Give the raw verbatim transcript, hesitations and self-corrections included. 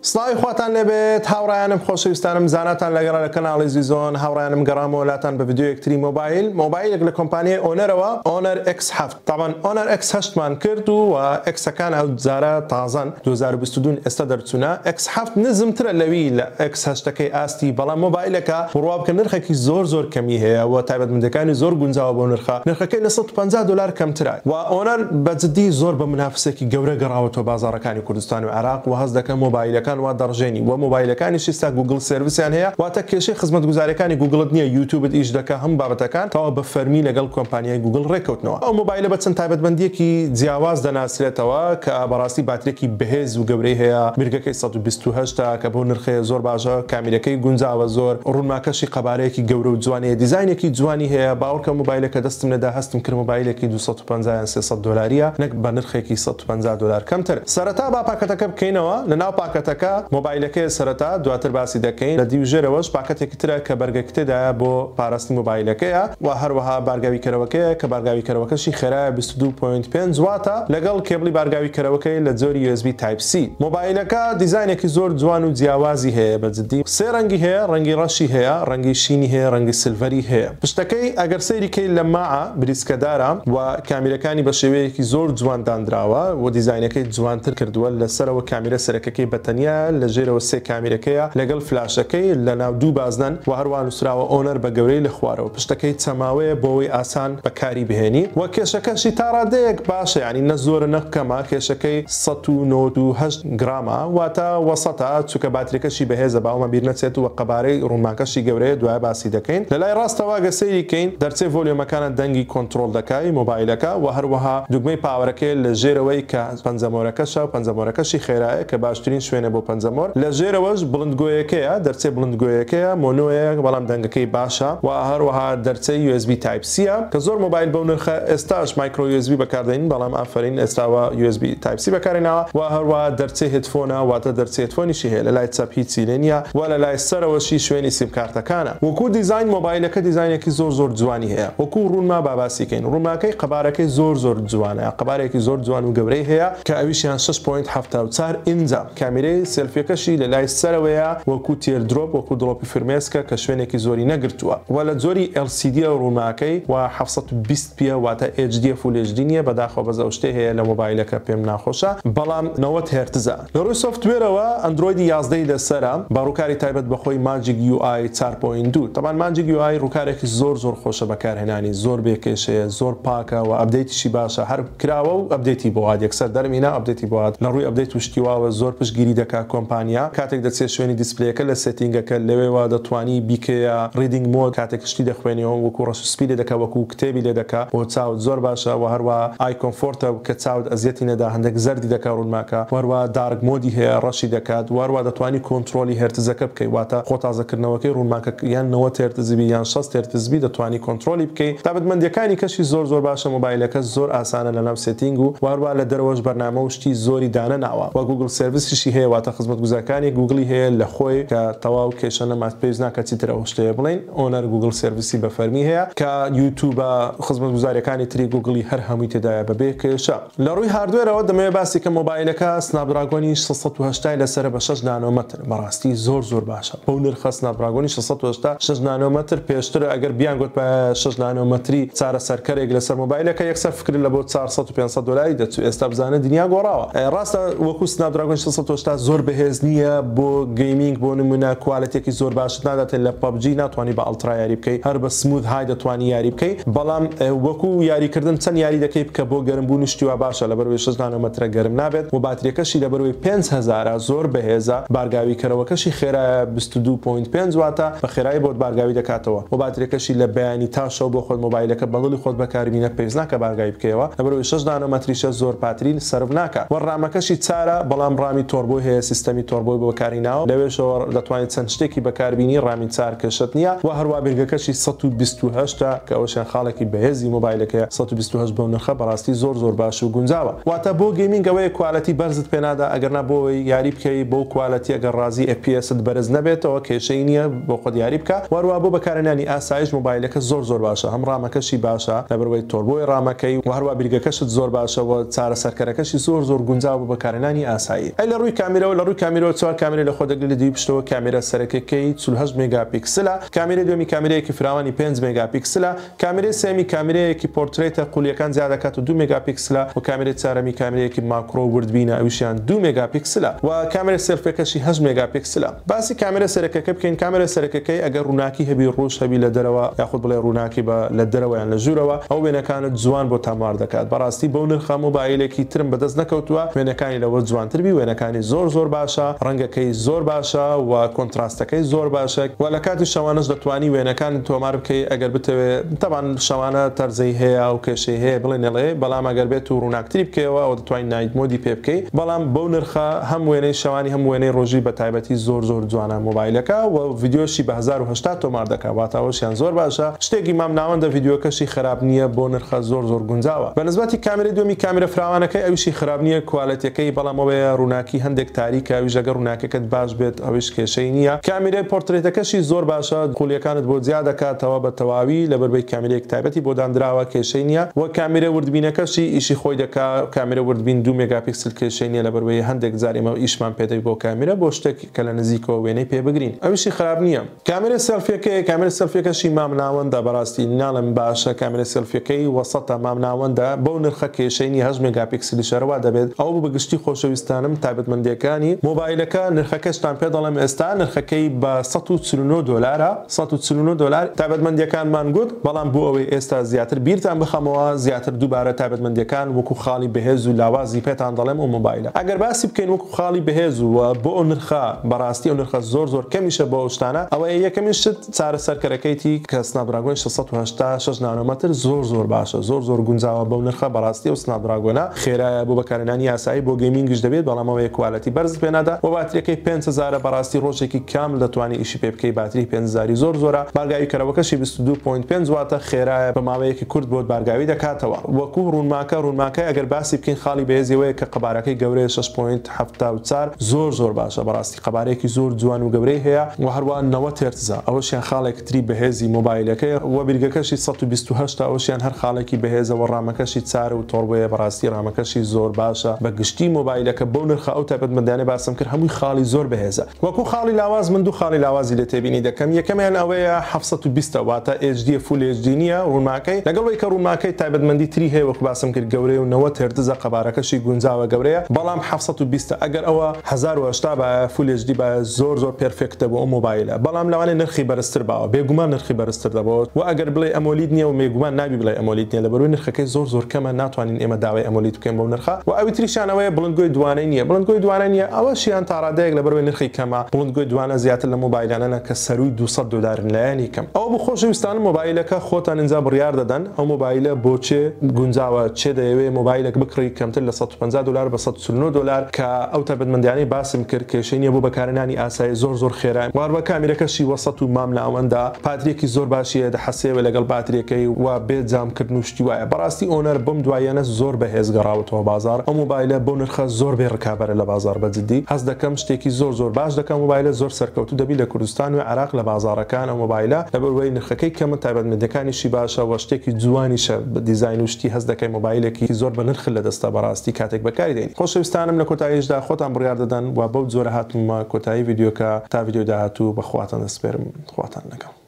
سڵاوی خواتان لێبێت هاوڕایانم خۆشەویستانم زاناتان لەگەڵا لە کەناڵی زیزۆن هاوڕایانم گەڕامەوە وڵاتان بە ڤیدیۆ یەکتری مۆبایل مۆبایلێک لە کۆمپانیای ئۆنەرەوە ئۆنەر ئێکس هەفت طبعاً ئۆنەر ئێکس هەشتمان کرد و ئێکسەکان ئەو جارە تازەن دوو هەزار و بیست و دوو ئێستا دەرچوونە ئێکس هەفت نزمترە لەوی لە ئێکس هەشتەکەی ئاستی بەڵام مۆبایلەکە بڕوا بکە نرخێکی زۆر زۆر کەمی هەیە و تایبەتمەندەکانی زۆر گونجاوە بۆ نرخە نرخەکەی لە سەد و پەنجا دۆلار کەمترە و ئۆنەر بەجددی زۆر بە منافسێکی گەورە گەڕاوەتەوە بازاڕەکانی کوردستان و عێراق و هەست دەکەن مۆبایلەکان وا دەڕژێنی و مۆبایلەکانیشی ستا گوگل سرویسیان هەیە واتە کێشەی خزمەتگوزاریەکانی گوگڵت نییە یوتیوبت ئیش دەکە هەم بابەتەکان تەوا بە فەرمی لەگەڵ کۆمپانیای گوگل ڕێکەوتنەوە ئەو مۆبایلە بە چەند تایبەتمەندیەکی جیاواز دەناسرێتەوە کە بەڕاستی باترێکی بەهێز و گەورەی هەیە میرگەکەی سەد و بیست و هەشت کە بۆ نرخەیە زۆر باشە کامیرەکەی گونجاوە زۆر ڕوونماکەشی قەبارەیەکی گەورە و جوانەیە دیزاینێکی جوانی هەیە باوەڕکە مۆبایلەکە دەستم لەدا هەستم کرد مۆبایلێکی دووسەد و پەنجا یان سێسەد دۆلاریە نەک بە نرخێکی سەد و پەنجا دۆلار کەمتر سەرەتا با پاکەتەکە بکەینەوە لە ناو پاکەتەکە مۆبایلەکەی سەرەتا دواتر باسی دەکەین لە دیوژێرەوەش پاکەتێکی ترە کە بەرگەکتێدایە بۆ پاراستنی مۆبایلەکەیە و هەروەها بارگاوی کەرەوەکەیە کە بارگاوی کەرەوەکەشی خێرایە بیست و دوو پۆینت پێنج واتە لەگەڵ کێبڵی بارگاوی کەرەوەکەی لە جۆری یو ئێس بی تایپ سی مۆبایلەکە دیزاینێکی زۆر جوان و جیاوازی هەیە بەجددی سێ ڕەنگی هەیە ڕەنگی ڕەشی هەیە ڕەنگی شینی هەیە ڕەنگی سلڤەری هەیە پشتەکەی ئەگەر سەیریکەی لە ماعە بریسکەدارە و کامیرەکانی بە شێوەیەکی زۆر جوان دانراوە و دیزاینەکەی جوانتر کردووە لەسەرەوە کامیرە سەرەکەکەی بەتەنیا لە ژێرەوە سێ کامیرەکەیە لەگەڵ فلاشەکەی لە ناو دوو بازنەن و هەروان نووسراوە ئۆنەر بە گەورەی لە خوارەوە پشتەکەی چەماوەیە بۆەوەی ئاسان بەکاری بهێنی و کێشەکەشی تا ڕادەیەک باشە ینی نە زۆرە نە کەمە کێشەکەی سەد و نۆ و هەشت گرامە واتە وەسەتە چووکە باتریەکەشی بەهێزە باوەمە بیر نەچێت و قەبارەی ڕوونماکەشی گەورەیە دوای باسی دەکەین لە لای ڕاستەوە گەسەیریکەین دەرچێ ڤۆلیۆمەکانە دەنگی کۆنتترۆل دەکای مۆبایلەکە و هەروەها دوگمەی پاوەرەکەی لە ژێرەوەی کە پەنجەمۆرەکەشە و پەنجەمۆرەکەشی خێرایە کە باشترین شوێنە بۆ پەنجەمۆر لە ژێرەوەش بڵندگۆیەکەیە دەرچێ بڵندگۆیەکەیە مۆنۆیە بەڵام دەنگەکەی باشە و هەروەها دەرچەی یو ئێس بی تایپ سیە کە زۆر مۆبایل بەو نرخە ئێستاش مایکرۆ یو ئێس بی بەکاردێنین بەڵام ئافرین ئێستاوە یو ئێس بی تایپ سی بەکارێنەوە و هەروەها دەرچەی هێدفۆنە واتە دەرچێ هێدفۆنیشی هەیە لە لای چەپ هیچی لێ نییە و لە لای سەرەوەشی شوێنی سیمکارتەکانە وەکو دیزاین مۆبایلەکە دیزاینێکی زۆر زۆر جوانی هەیە وەکو ڕوونما باباسیکەین ڕوونماکەی قەبارەکەی زۆر زۆر جوانە قەبارێکی زۆر جوان و گەورەی هەیە کە ئەویشیان شش پۆینت هەفتە و چوار ئینجە کامیرەی سێلفیەکەشی لە لای سەرەوەیە وەکو تێردرۆپ وەکو دڵۆپی فرمێسکە کە شوێنێکی زۆری نەگرتووە و لە جۆری ئێل سی دی ڕوونماکەی و حەفسەد و بیست پی واتە ئێچ دی فول ئێچ دی نیە بەداخەوە بەزە شتێ هەیە لە مۆبایلەکە پێم ناخۆشە بەڵام نەوەت هێرتزە لە ڕووی سۆفتوێرەوە ئەندرۆیدی یازدەی لەسەرە با ڕووکاری تایبەت بەخۆی ماجیک یو ئای چوار پۆینت دوو تەمان ماجیک یو ئای ڕووکارێکی زۆر زۆر خۆشە بەکارهێنانی زۆر بێکێشەیە زۆر پاکە و ئەپدەیتیشی باشە هەر کراوە و ئەپدەیتی بۆ هات یەکسەر دەرمینە ئەپدەیتی بۆ هات لە ڕووی ئەپدەیت وشتیواوە زۆر پشتگیری دەکات کۆمپانیا کاتێک دەچێت شوێنی دیسپلەیەکە لە سێتینگەکە لەوێەوە دەتوانی بیکەیە ریدینگ مۆد کاتێک شتی دەخوێنیەوە وەکو ڕەش سپیدە دەکات وەکو کتێبی لێ دەکات بۆ چاوت زۆر باشە و هەروە ئای کۆمفۆرتە کە چاوت ئەزیەتی نەدا هەندێک زەردی دەکات ڕوونماکە وەروە دارک مۆدی هەیە ڕەشی دەکات وەروە دەتوانی کۆنتترۆلی هێرتزەکە بکەیت واتە خۆ تازەکردنەوەکەی ڕوونماکە یان نەوەت هێرتزبی یان شەست هێرتزبی دەتوانی کۆنتترۆلی بکەیت تایبەتمەندیەکانی کەشی زۆر زۆر باشە مۆبایلەکە زۆر ئاسانە لە ناو سێتینگ و وەروە لە دەرەوەش بەرنامە وشتی زۆری دانە ناوە و گوگل سرویسیشی هەیە واتە خزمەتگوزارەکانی گوگلی هەیە لە خۆی کە تەواو کێشە نەمات پێویست ناکات چیترەوە شتەیە بڵێن ئۆنەر گوگل سرویسی بە فەرمی هەیە کە یوتیوبە خزمەتگوزاریەکانی تری گوگلی هەر هەمووی تێدایە بەبێ کێشە لە ڕووی هاردوێرەوە دەمەوێت باسی کە مۆبایلەکە سنابدراگۆنی شەشسەد و هەشتا لەسەر بە شەش نانۆمەتر بەڕاستی زۆر زۆر باشە بەو نرخە سنابدراگۆنی شەشسەد و هەشتا شەش نانۆمەتر پێشتر ئەگەر بیان گوت بە شەش نانۆمەتری چارە سەرکەرێک لەسەر مۆبایلەکە یەکسەر فکر لە بۆ چوارسەد و پێنجسەد دۆلاری دەچوو ئێستا بزانە دنیا گۆڕاوە ڕاستە وەکو سنابدراگۆن شەشسەد و هەشتا زۆر بەهێز نییە بۆ گەیمینگ بۆ نمونە کوالەتێکی زۆر باشت ناداتێت لە پەبجی ناتوانانی بە ئەڵترا یاری بکەیت هەر بە سموث های دەتوانی یاری بکەیت بەڵام وەکو یاریکردن چەند یاری دەکەیت کە بۆ گەرمبوون شتیوا باشە لەبەرەوەی شەش نانۆمەترە گەرم نابێت و باتریەکەشی لەبەرەوەی پێنج هەزار زۆر بەهێزە بارگاوی کەرەوەکەشی خێرایە بیست و دوو پۆینت پێنج واتە بە خێرایی بۆت بارگاوی دەکاتەوە و باتریەکەشی لە بەیانی تا شەو بۆ خۆت مۆبایلەکە بەڵی خۆت بەکاربینە پێویست ناکە بارگاوی بکەوە لەبەرەوەی شەش نانۆمەتریشە زۆر پاترین سەرف ناکات و ڕامەکەشی چارە بەڵام ڕامی تۆربۆی هەیە سیستەمی تۆربۆی بۆ بەکارهێناوە لەوێشەوە دەتوانێت چەند شتێکی بەکاربینی ڕامی چار کێشت نییە و هەروە بێرگەکەشی سەد و بیست و هەشت کە ئەوشیان خاڵێکی بەهێزی مۆبایلەکە سەد و بیست و هەشت بۆ نرخە بەڕاستی زۆر زۆر باش و گونجاوە واتە بۆ گەیمینگەوەی کوالەتی بەرزت پێنادا ئەگەرنا بۆی یاری بکەی بۆ کوالەتی ئەگەر ڕازی ئێ پی ئێست بەرز نەبێتەوە کێشەی نییە بۆ خۆت یاری بکە وەروە بۆ بەکارهێنانی ئاسایش مۆبایلەکە زۆر زۆر باشە هەم ڕامەکەشی باشە لەبەرەوەی تۆربۆی ڕامەکەی و هەروە بیرگەکەشت زۆر باشە و چارە سەرکەرەکەشی زۆر زۆر گونجاو بۆ بەکارهێنانی ئاسایی ئەی لە ڕووی کامیرەوە لەو لە ڕووی کامیرەوە چوار کامیرە لە خۆ دەگری لە دوی پشتەوە کامیرە سەرەکیەکەی چل و هەشت مێگاپیکسلە، کامیرەی دووەمی کامیرەیەکی فراوانی پێنج مێگاپیکسلە، کامیرەی سێمی کامیرەیەکی پۆرترێتە قوڵیەکان زیاد دەکات و دوو مێگاپیکسلە و کامیرەی چارەمی کامیرەیەکی ماکرۆ وردبینە ئەویشیان دوو مێگاپیکسلە و کامیرە سێلفیەکەشی هەشت مێگاپیکسلە. باسی کامیرە سەرەکیەکە بکەین. کامیرە سەرەکیەکەی ئەگەر ڕووناکی هەبی ڕۆژ هەبی لە دەرەوە یاخود بڵێ ڕووناکی بە لە دەرەوە یان لە ژوورەوە ئەو وێنەکانت جوان بۆ تامار دەکات. بەڕاستی بەو نرخە مۆبایلێکی ترم بەدەست نەکەوتووە، وێنەکانی لەوە جوانتربی، وێنەکانی زۆر زۆر باشە، ڕەنگەکەی زۆر باشە و کۆنتراستەکەی زۆر باشە و لە کاتی شەوانەش دەتوانی وێنەکان تۆمار بکەی ئەگەر بتەوێت. تەبان شەوانە تەرزەی هەیە و کێشەی هەیە بڵێ نەڵێ، بەڵام ئەگەر بێت و ڕووناکتری بکەوە ئەو دەتوانین نایت مۆدی پێ بکەی. بەڵام بەو نرخە هەم وێنەی شەوانی هەم وێنەی ڕۆژی بە تایبەتی زۆر زۆر جوانە مۆبایلەکە و ڤیدیۆشی بە هەزار و هەشتا تۆمار دەکات، واتاوەشیان زۆر باشە. شتێکی مام ناوەندە ڤیدیۆکەشی خراپ نییە بۆ نرخە زۆر زۆر گونجاوە. بەنسبەتی کامیرەی دووەمی کامیرە فراوانەکەی ئەویشی خراپ نییە، کوالەتیەکەی بەڵام ئەوەیە ڕووناکی هەندێک تاریکە، ئەویش ئەگەر ڕووناکەکەت باش بێت ئەویش کێشەی نییە. کامیرەی پۆرترێتەکەشی زۆر باشە، قوڵیەکانت بۆ زیاد دەکاتەوە بە تەواوی لەبەربەی کامیرەیەک تایبەتی بۆ دانراوە کێشەی نییە و کامیرە وردبینەکەشی ئیشی خۆی دەکات. کامیرە وردبین دوو مێگاپیکسل کێشەی نییە لەبەربەی هەندێک جاریمە ئیشمان پێدەی بۆ کامیرە بۆ شتێکی کە لە نزیکەوە وێنەی پێ بگرین، ئەویشی خراپ نییە. کامیرە سێلفیەکەی کامیرە سێلفیەکەشی مام ناوەندە، بەڕاستی ناڵم باشە. کامیرە سێلفیەکەی وەسەتە، مام ناوەندە، بەو نرخە کێشەی نییە، هەشت مێگاپیکسلی شەرەوە دەبێت. ئەو بەگشتی خۆشەویستانم تایبەتمەندیەکانی مۆبایلەکە نرخەکەشتان پێ دەڵێم ئێستا نرخەکەی بە سەد و چل و نۆ دۆلارە، سەد و چل و نۆ دۆلار تایبەتمەندیەکانمان گوت، بەڵام بۆ ئەوەی ئێستا زیاتر بیرتان بخەمەوە زیاتر دووبارە تایبەتمەندیەکان وەکو خاڵی بەهێز و لاوازی پێتان دەڵێم ئەو مۆبایلە. ئەگەر باسی بکەین وەکو خاڵی بەهێز و بۆ ئەو نرخە بەڕاستی ئەو نرخە زۆر زۆر کەمیشە بۆ شتانە. ئەوەیە یەکەمین شت چارە سەرکەرەکەیتی کە سناپدراگۆن شەشسەد و هەشتا شەش نانۆمەتر زۆر زۆر باشە، زۆر زۆر گونجاوە بەو نرخە. بەڕاستی ئەو سناپدراگۆنە خێرایە بۆ بەکارهێنانی یاسایی بۆ گەیمینگش دەبێت، بەڵام ئەوەیە کوالەتی بەرز پێنادا و باتریەکەی پێنج هەزار بەڕاستی ڕۆژێکی کامل دەتوانێت ئیشی پێ بکەی. باتری پێنج هەزار زۆر زۆرە، بارگاوی کەرەوەکەشی بیست و دوو پۆینت پێنج واتە خێرایە، بە ماوەیەکی کورت بۆت بارگاوی دەکاتەوە. وەکو ڕوونماکە ڕوونماکە ئەگەر باسی بکەین خاڵی بەهێزیەوەیە کە قەبارەکەی گەورەیە شەش پۆینت هەفتا و چوار زۆر زۆر باشە، بەڕاستی قەبارەیەکی زۆر جوان و گەورەی هەیە و هەروە نەوەت هێرتزە، ئەوەشیان خاڵێکی تری بەهێزی مۆبایلەکەی و بیرگەکەشی سەد و بیست و هەشت ئەوەشیان هەر خاڵێکی بەهێزە و ڕامەکەشی چارە و تۆڕبەیە. بەڕاستی ڕامەکەشی زۆر باشە، بە گشتی مۆبایلەکە بەو نرخە ئەو تایبەتمەندانەی باسم کرد هەمووی خاڵی زۆر بەهێزە. وەکو خاڵی لاواز من دوو خاڵی لاوازی لێ تێبینی دەکەم. یەکەمیان ئەوەیە هەفت و بیست واتە ئێچ دی فول ئێچ دی نییە ڕوونماکەی، لەگەڵەوەی کە ڕوونماکەی تایبەتمەندی تری هەیە وەکو باسم کرد گەورەی و نەوەت هێرتزە، قەبارەکەشی گونجاوە گەورەیە، بەڵام هەفت و بیست ئەگەر ئەوە هەزار و هەشتا بە فول ئێچ دی بە زۆر زۆر پێرفێکتە بۆ ئەو مۆبایلە، بەڵام لەوانەیە نرخی بەرزتر باوە، بێگومان نرخی بەرزتر دەبەوە و ئەگەر بڵێ ئەمۆلید نییە و مێگومان نابی بڵێ ئەمۆلید نییە لەبەرەوەی نرخەکەی زۆر زۆر کەمە، ناتوانین ئێمە داوای ئەمۆلید بکەین بۆ نرخە و ئەوی تریشانەوەیە بڵندگۆی دوانەی نییە. بڵندگۆی دوانە نییە ئەوەشیان تا ڕادەیەک لەبەرەوەی نرخی کەمە، بڵندگۆی دوانە زیاتر لە مۆبایلانە کە سەروی دووسەد دۆلارن لایەنی کەم. ئەوە بۆ خۆشەویستان مۆبایلەکە خۆتان ئینجا بڕیار دەدەن ئەو مۆبایلە بۆچێ گونجاوە، چێ دەیەوێت مۆبایلێک بکڕی کەمتر لە سەد و پەنجا دۆلار بە سەد و چل و نۆ دۆلار کە ئەو تایبەتمەندیانەی باسم کرد کێشەی نییە بۆ بەکارهێنانی ئاسایی زۆر زۆر خێرا. واروە کامیرەکەشی وەسەد و مام ناوەندە، پاتریەکی زۆر باشیە، دەحەسێوە لەگەڵ باتریەکەی و بێ جامکردن و شتی وایە. بەڕاستی ئۆنەر بەم دوایەنە زۆر بەهێز گەڕاوەتەوە بازار. ئەو مۆبایلە بۆ نرخە زۆر بێ ڕکابەرە لە بازار بەجددی. هەست دەکەم شتێکی زۆر زۆر باش دەکەم مۆبایلە زۆر سەرکەوتوو دەبی لە کوردستان و عێراق لە بازارەکان ئەو مۆبایلە لەبەرەوەی نرخەکەی کەمە، تایبەتمەندیەکانیشی باشە و شتێکی جوانیشە بە دیزاین و شتی. هەست دەکەی مۆبایلێکی زۆر بە نرخ لە دەستە بەڕاستی کاتێک بەکاری دێنی. خۆشەویستانم لە کۆتاییشدا خۆتان بڕیار دەدەن و بەو جۆرە هاتممە کۆتایی ڤیدیۆکە تا ڤیدیۆ داهاتوو بەخواتان دەسپێرم. خواتان لەگەڵ.